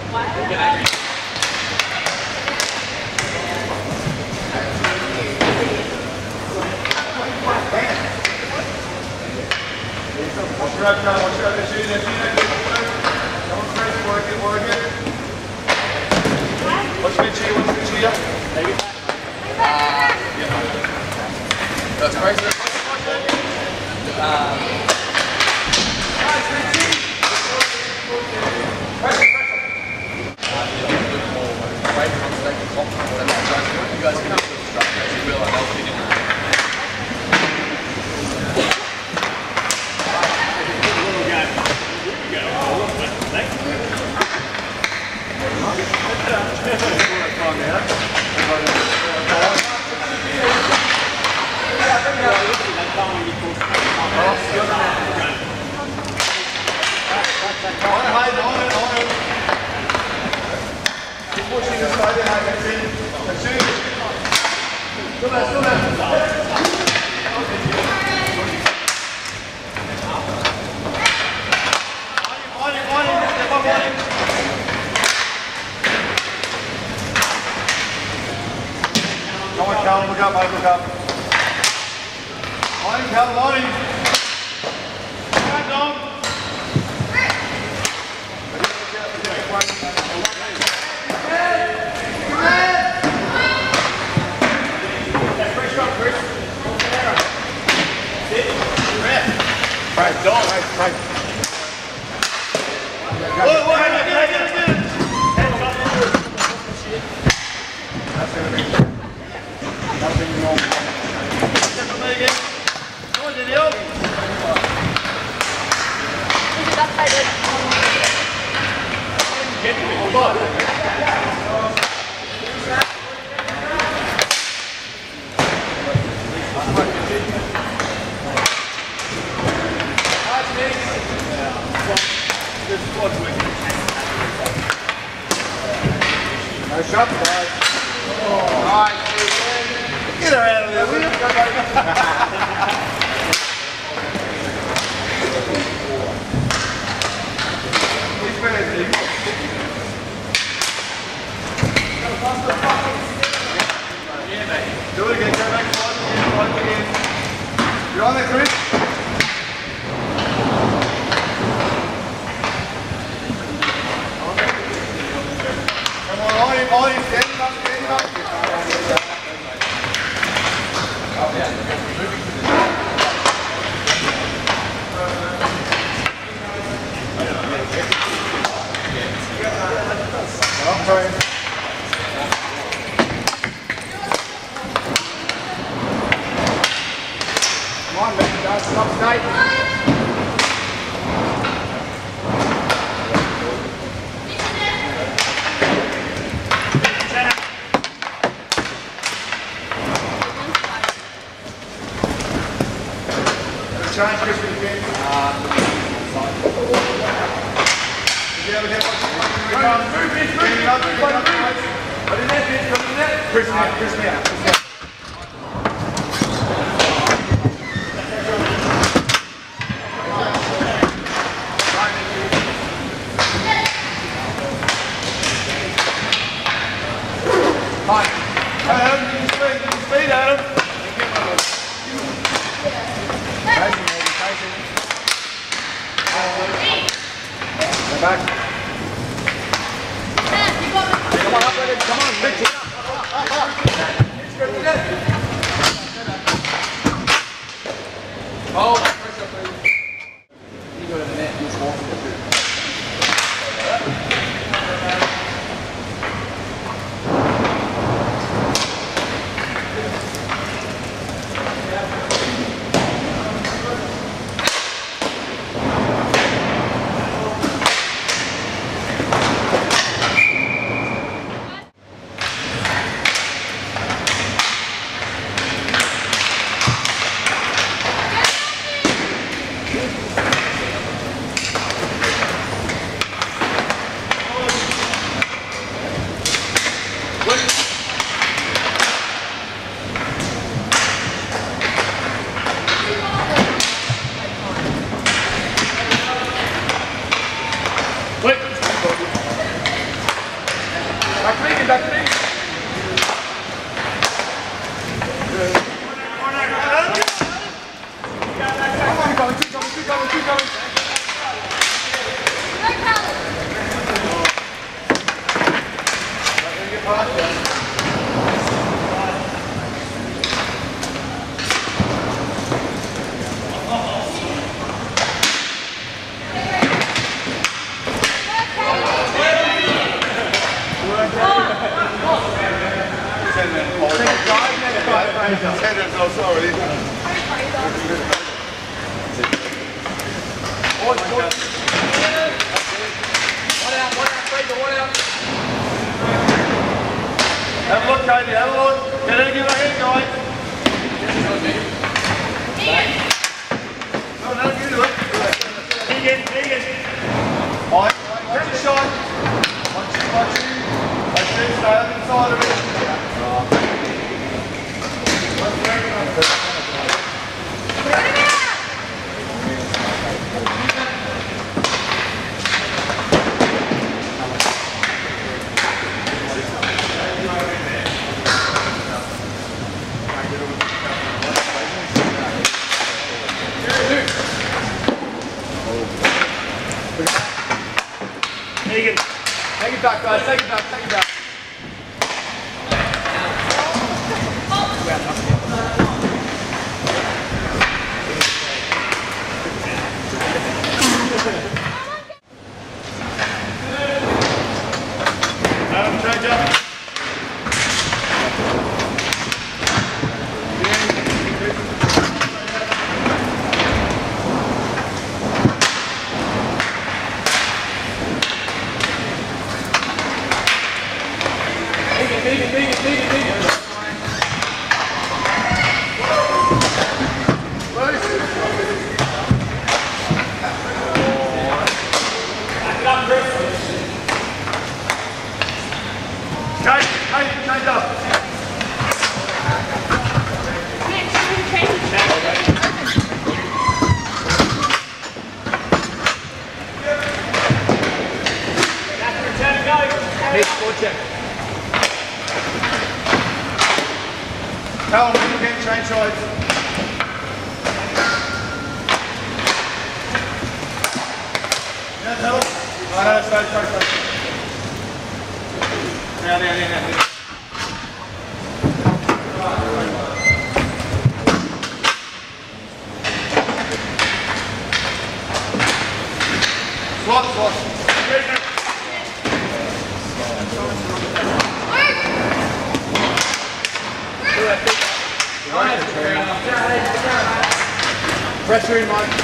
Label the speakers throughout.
Speaker 1: That's crazy. You guys can have to distract me. You realize I'll feed in.
Speaker 2: Come on, Cal, look up, mate, look up. Line, Cal, line. Come on, right, Dom. Right. That's going to be nothing wrong. Come on, Daniel. No shot, guys. Nice. Get her out of there, will you? He's ready. Do it again, go back forward again. You're on there, Chris? Come on, stand him up. I'm sorry. Come on, man, guys, stop skating. Change, Chris, again. Chris now. Adam, give me speed, Adam. Go back. Come on, up with it. Come on, pitch it up. Oh, pressure, please. You go to the net, you're walking it too.
Speaker 3: so sorry.
Speaker 2: One out, Fraser, one out.
Speaker 3: Have a look, Katie, have a look. Get in, give it a hit, guys. No, you do it. Megan. Alright, catch your shot. Watch you. Stay on the inside of it.
Speaker 2: Megan. Take it back, guys. Take it back.
Speaker 3: Adam, change up.
Speaker 2: Megan.
Speaker 3: Change up. Tell them you can change sides. Yeah, tell them. No, stay. Now. Swat.
Speaker 2: Pressure in, Mike.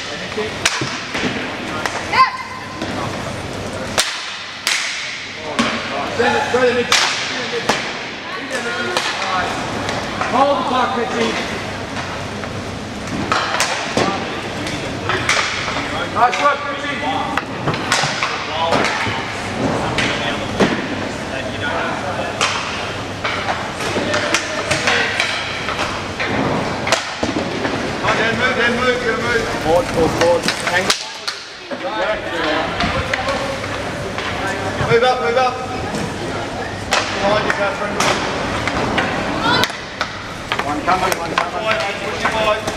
Speaker 2: Send it, throw the mid. Hold the puck, Mitchie. Nice work, Mitchie. Move. Forward. Hang.
Speaker 3: Move up. Behind you, Catherine.
Speaker 2: One coming.
Speaker 3: Wide.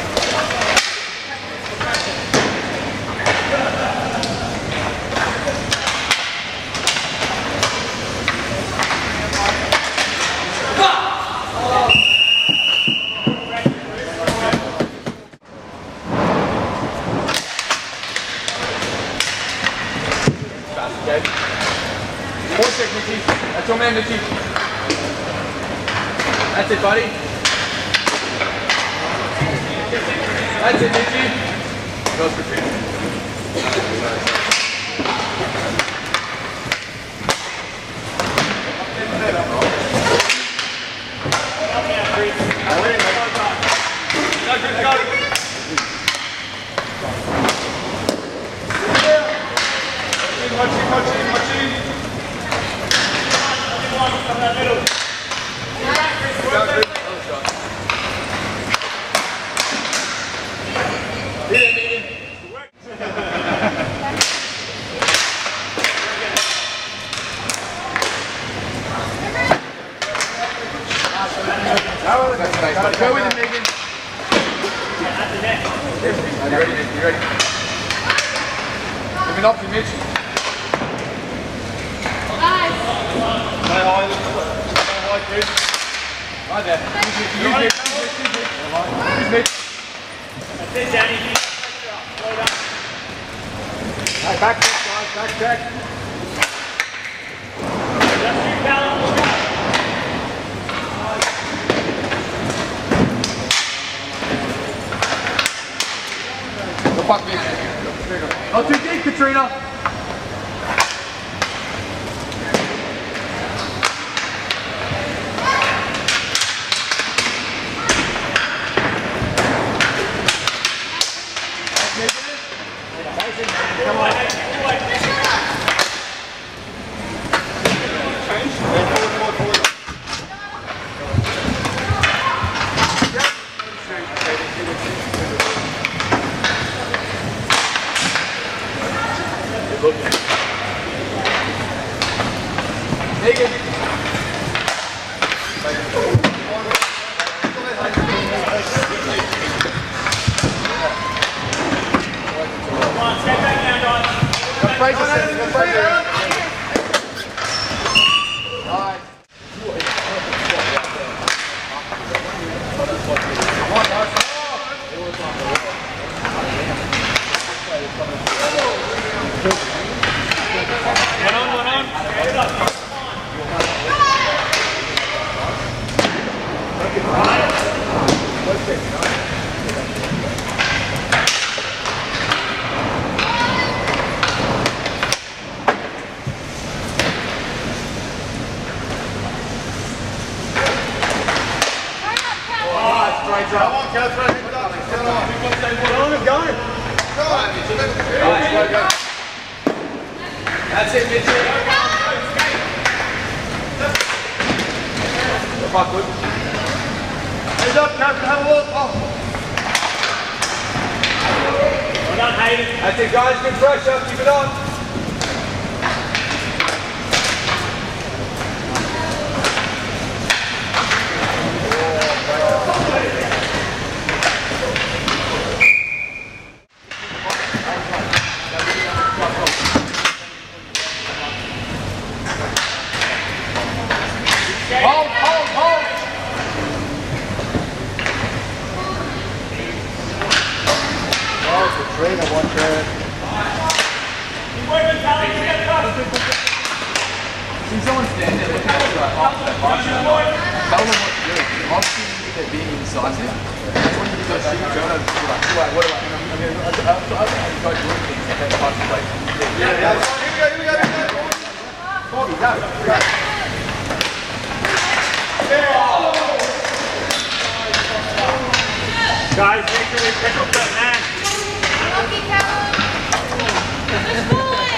Speaker 2: Mitchie. That's your man, Mitchie. That's it, buddy. That's it, Mitchie. Goes for two. Go with it, Megan. You ready, Mitch? You ready? Give me an option, Mitch.
Speaker 3: Nice. Stay high, kid.
Speaker 2: Right there. Use Mitch.
Speaker 4: That's it, Danny. Slow down.
Speaker 2: Hey, back check, guys. Back check.
Speaker 4: Just you balance.
Speaker 2: fuck this.
Speaker 3: Not too deep, Katrina.
Speaker 4: Come on. Come on, step back down, guys. One on. Head up.
Speaker 3: Come on, Catherine. Go on.
Speaker 2: That's it, Mitchell. Fuck, good.
Speaker 3: Hands up, Catherine. Have a look. Oh.
Speaker 4: Well done, Hayden.
Speaker 2: That's it, guys. Good pressure. Keep it on. Hold. Oh, Katrina, watch her.
Speaker 4: Keep working, Tally. Get up.
Speaker 2: See someone stand there looking at you like, oh, that marching on. Tell them what to do. Obviously, they're being incisive. That's when you go shoot, turn over, like, what do I go doing things like that type of like.
Speaker 3: Yeah. Here we go.
Speaker 2: Bobby, go.
Speaker 4: Guys, make sure we pick up that man.
Speaker 5: Lucky Callum! Good boy!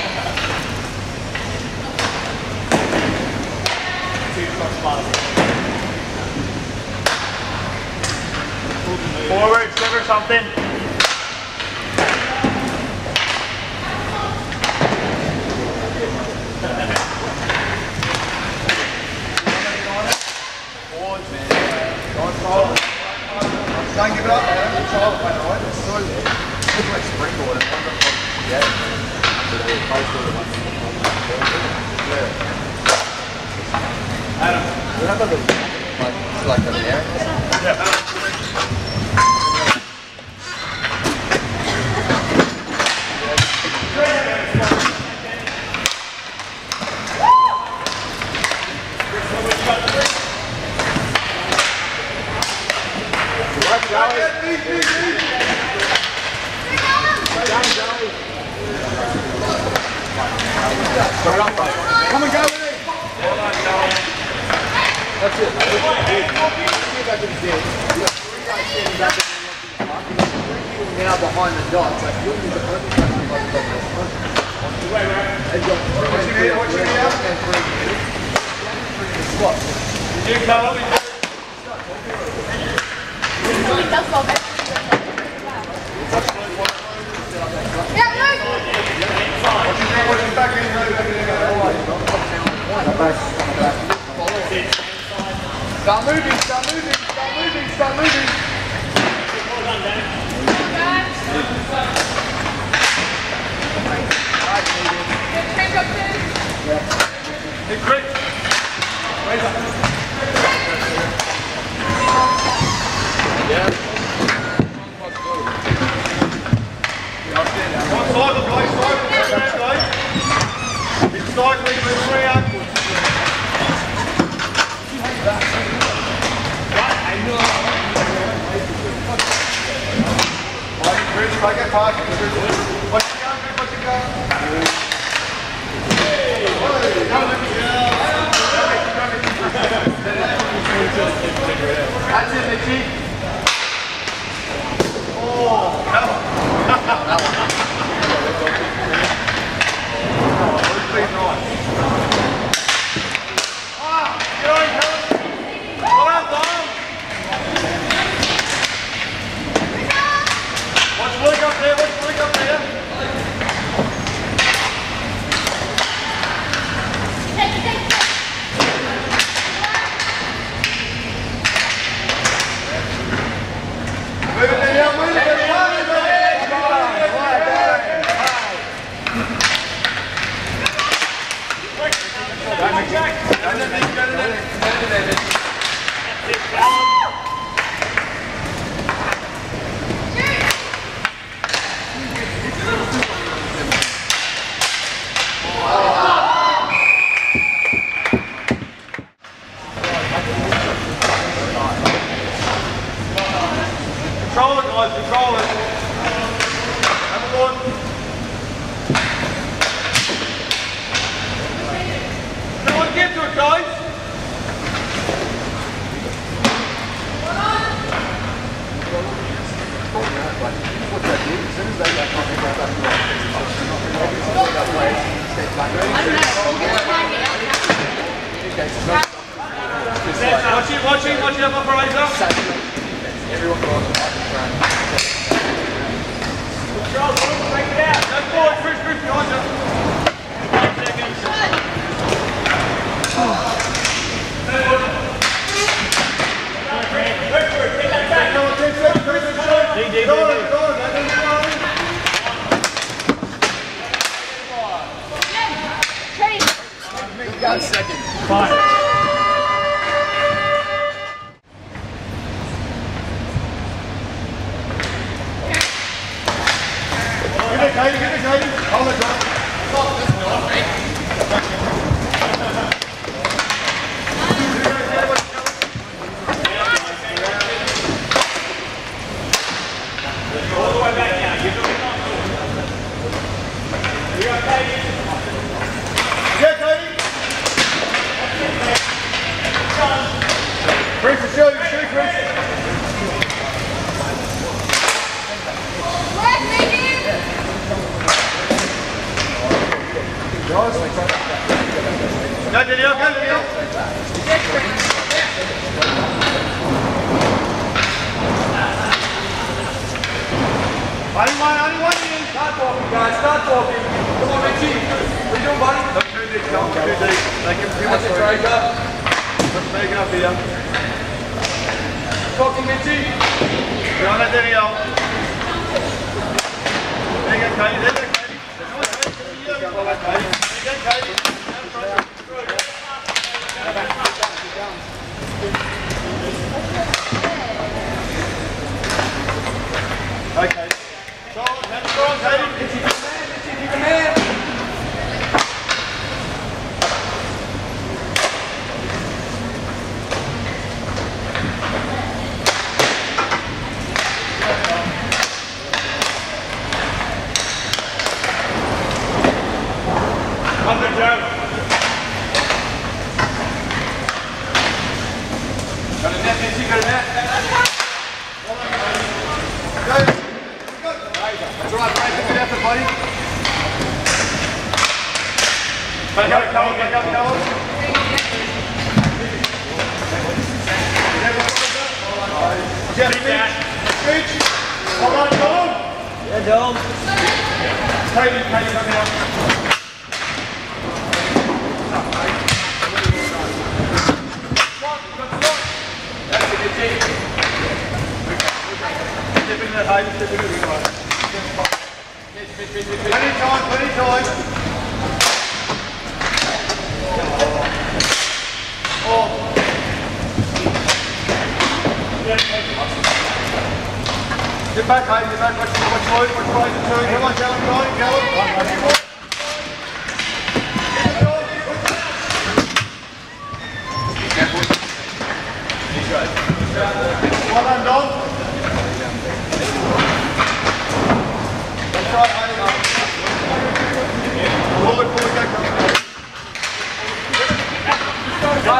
Speaker 4: Forward, sliver something.
Speaker 3: Don't give it up, man. Control it, mate.
Speaker 2: It's so it's like springboard and one of the yeah. So they posted the one. Yeah. Adam, we have a little like it's like an air.
Speaker 4: Yeah.
Speaker 2: Come and go with it. That's it. Now behind the dots, like you'll need the perfect
Speaker 3: You come
Speaker 5: He does well better. Yeah,
Speaker 2: Start moving.
Speaker 4: Well done, Dan.
Speaker 5: Change up to.
Speaker 3: Hey, Chris. Bruce, try to get past. Watch it go, Bruce, watch it go.
Speaker 2: That's it, Mitchie.
Speaker 3: Oh, that one. Please, nice. Get on, Callum. Well done. Watch Luke up there, watch Luke up there. Move it down, move it down. Control it, guys, control it. Have a look. No one get to it, guys. Watch it up, operator.
Speaker 2: Everyone goes to market front.
Speaker 4: Control, break it out.
Speaker 3: Go forward, Chris, behind you.
Speaker 4: 5 seconds. Take that back.
Speaker 3: Come on, 10 seconds, Chris,
Speaker 4: D.
Speaker 3: go on, go on, man.
Speaker 5: Ready?
Speaker 2: 1 second.
Speaker 4: Fine.
Speaker 3: Give it, Katie. Hold it, John.
Speaker 4: All the way back now. You're doing it. You okay?
Speaker 3: Yeah, Katie. Chris, it's shoot, Chris.
Speaker 5: Work, Megan!
Speaker 3: Go, Danielle. Only one in.
Speaker 2: Start talking, guys. Start talking. Come on, Mitchie. What are you doing, buddy?
Speaker 3: Look, 2 deep, John, 2 deep. They can give
Speaker 2: That's
Speaker 3: us
Speaker 2: it, Draker.
Speaker 3: Let's make it up here.
Speaker 2: Talking, Mitchie.
Speaker 3: Get on it, Danielle. There you go, Katie. There you go, Katie. There you go, Katie. Okay. So, hands strong, Katie.
Speaker 2: Mitchie, keep the man.
Speaker 4: Up and down.
Speaker 2: Got a net, Mitchie. Got a net. That's all right, Frank. Good effort, buddy.
Speaker 3: Back up, Callum. Reach. Hold on, Callum.
Speaker 4: Yeah, Dom.
Speaker 3: Katie, come here.
Speaker 2: That's it, Mitchie.
Speaker 3: Step in that height, step in it.
Speaker 2: Mitch.
Speaker 3: Plenty time. Get back, Hayden, get back. Watch Luke, watch Fraser too. Come on, Callum. Well done, Don.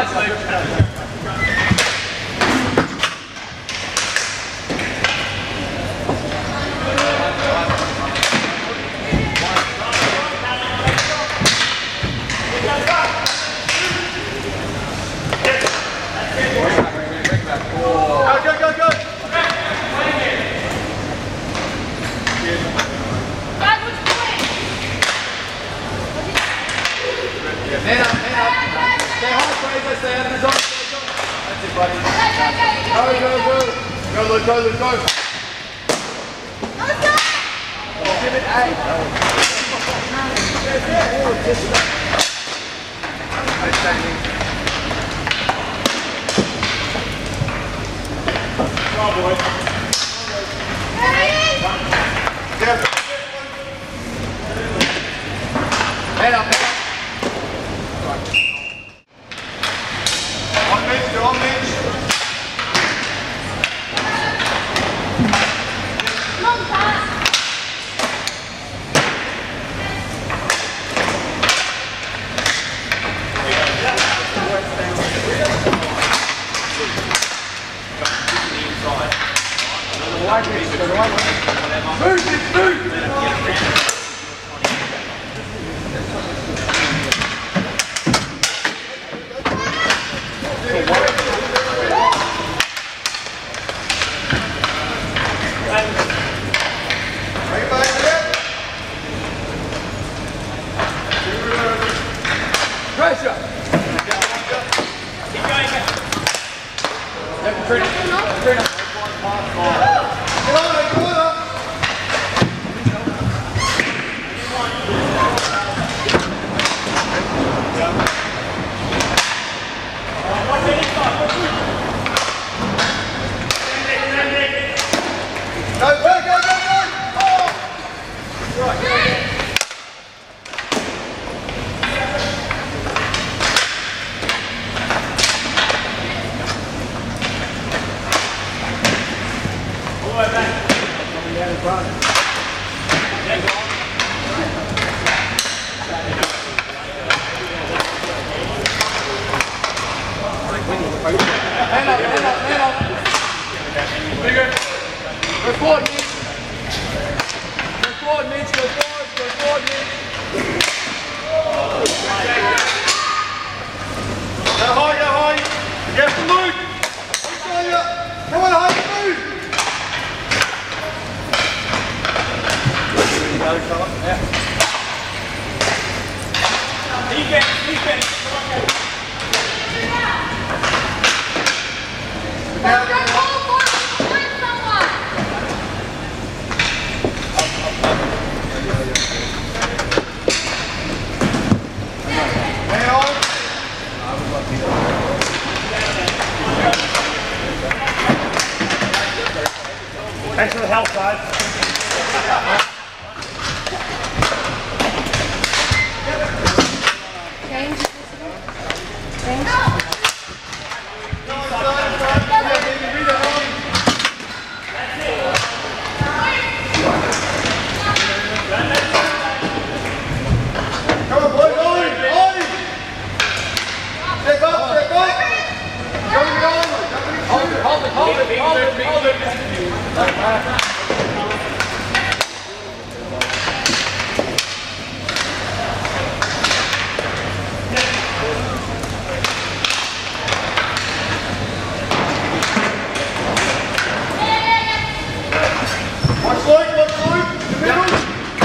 Speaker 2: Man up, man up. Stay high, Fraser. Stay out of the zone. That's it, buddy. Go, Luke, go, Luke, go. Give it 8.
Speaker 3: Come on, boys. Yeah.
Speaker 2: Man up, man up.
Speaker 3: On Mitch, you're on Mitch.
Speaker 5: Long pass.
Speaker 2: Pressure.
Speaker 4: Keep going.
Speaker 2: Katrina.
Speaker 3: Get on it, come on. Go, go, go, go, go! Oh!
Speaker 4: All the way back.
Speaker 2: Man up, man up, man up. Bigger. Go forward, Mitch. Go forward, Mitch. Go forward, Mitch.
Speaker 3: Go high, get the Luke! Come on, high, move!
Speaker 4: Defense.
Speaker 5: Go forward. Find someone.
Speaker 3: Hang on.
Speaker 4: Thanks for the help, guys.
Speaker 5: Change. Change.
Speaker 3: Come on, boys, Ollie! Step up, step up! Coming on!
Speaker 2: Hold it.
Speaker 3: Watch Luke, in the middle!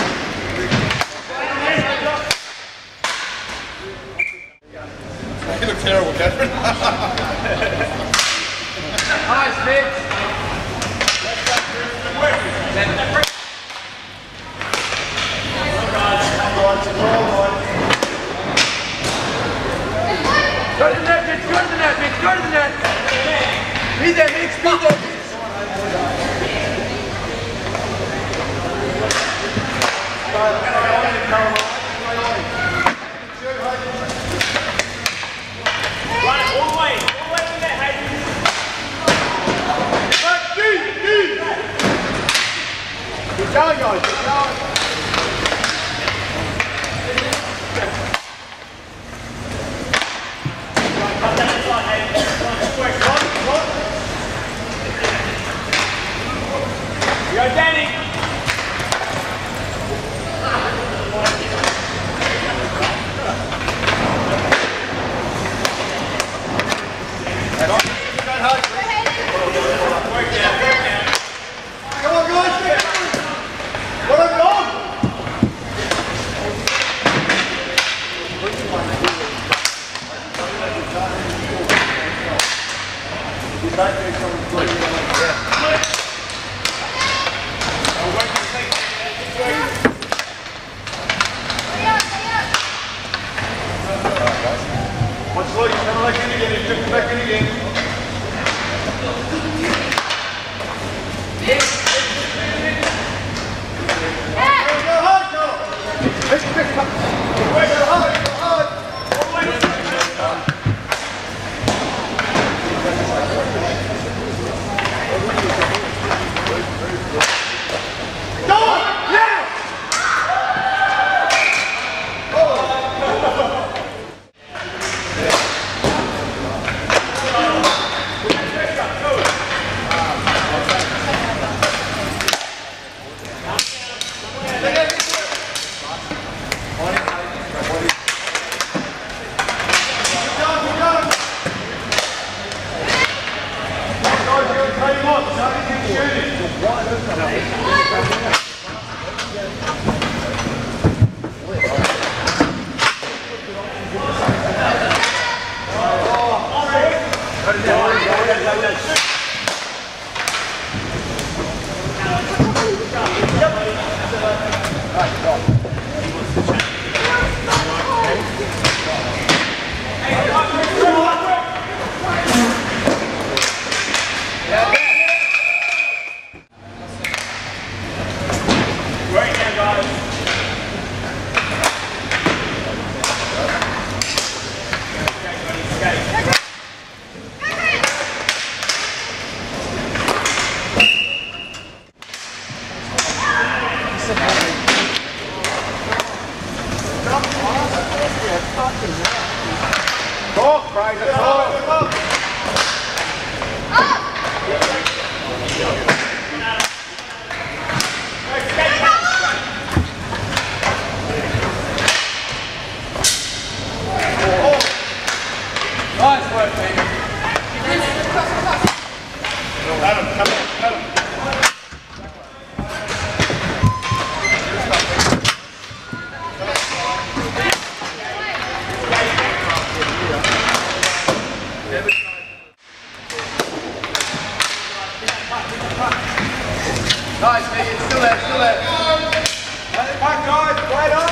Speaker 3: You look terrible, Catherine.
Speaker 2: Nice, Mitch. Go to the net, Mitch. Go to the net, Mitch. Go to the net. Be there, Mitch. Be there, Mitch.
Speaker 4: Run it all the way to that, Hayden.
Speaker 3: Keep going, guys, keep going.
Speaker 4: Cut that
Speaker 3: guys, that's all.
Speaker 2: Nice work, Megan.
Speaker 3: Adam, come on, Adam.
Speaker 2: Nice, Megan. Still there, still there.
Speaker 3: Let it back, guys. Right on.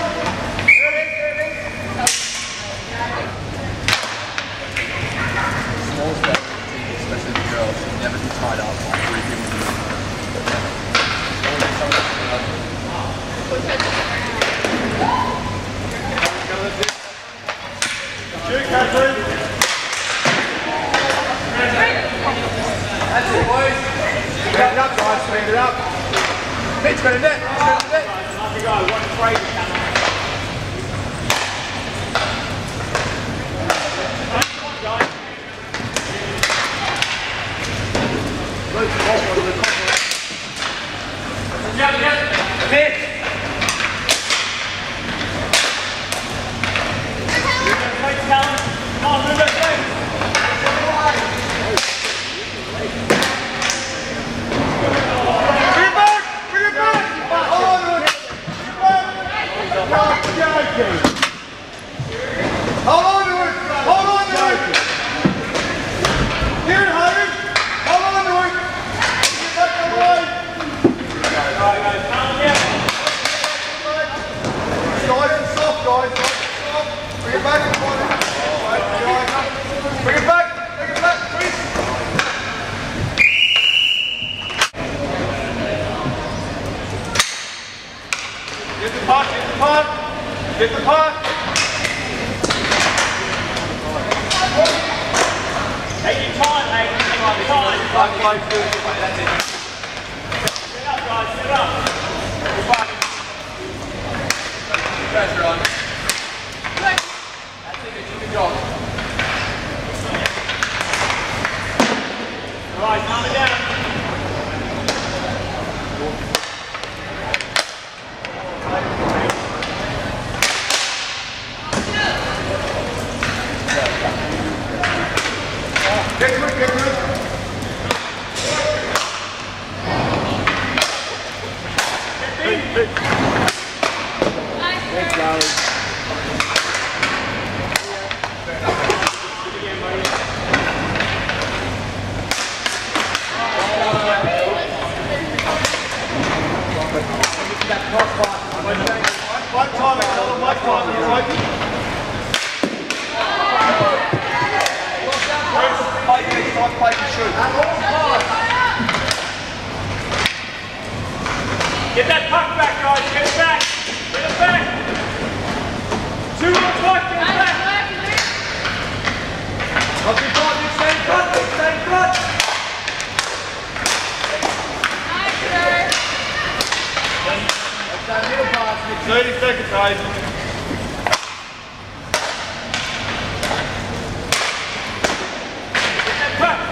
Speaker 2: Small step, especially the girls, should never be tied up by 3 people.
Speaker 3: Shoot, Catherine.
Speaker 2: That's it, boys.
Speaker 3: Stand it up, guys. Stand it up.
Speaker 2: Mitch, got a net. Mitch, got a net.
Speaker 4: Off you go. One afraid to come on. Mitch! Thanks, Callum. Come on, move those legs.
Speaker 3: Bring it back. Bring it back. Hold on to it. Hold on to it. Hold on to it. Here, Harry. Hold on to it. Get back on the line.
Speaker 4: Alright, guys, calm down.
Speaker 3: Nice and soft, guys. Nice and soft. Bring it back. Bring it back. Bring it back, please. Get the puck. Get the puck. Get the puck.
Speaker 4: Take your time, mate. Take your time. Set up, guys. Set up.
Speaker 2: Pressure on. That's it, Mitch. Good job.
Speaker 4: Alright, calm it down.
Speaker 3: Get to it. Get to it. One time, another one time, all right? Play next time, play and shoot.
Speaker 4: Get that puck back, guys. Get it back. Get it back. 2 on puck. Get it back.
Speaker 3: Not too tight, Nick. Stay in front, Nick. Stay in front.
Speaker 2: That middle pass, Mitch.
Speaker 3: 30 seconds, Hayden.
Speaker 4: Get that puck.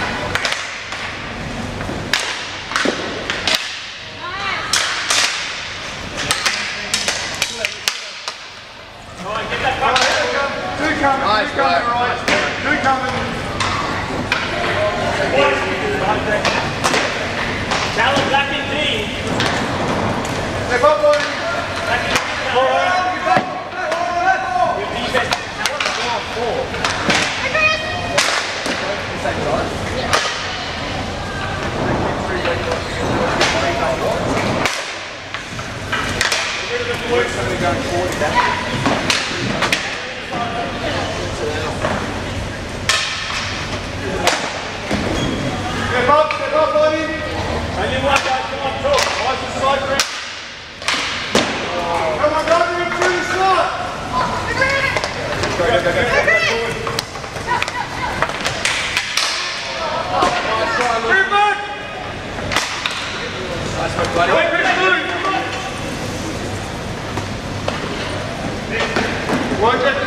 Speaker 4: Alright, get that puck.
Speaker 3: Two coming,
Speaker 2: Nice,
Speaker 3: two coming,
Speaker 2: right.
Speaker 3: right? Two coming.
Speaker 4: Callum back in D.
Speaker 3: Step up, boys.
Speaker 4: Back in D.
Speaker 3: All right.
Speaker 4: Your defense.
Speaker 2: Somebody going forward with that.
Speaker 3: Step up, buddy.
Speaker 4: And you want guys, come on, talk.
Speaker 3: Nice and side grip. Come on, go through the slot. Go. Bring it back.
Speaker 2: Nice work, buddy.
Speaker 3: Quick, move. Work that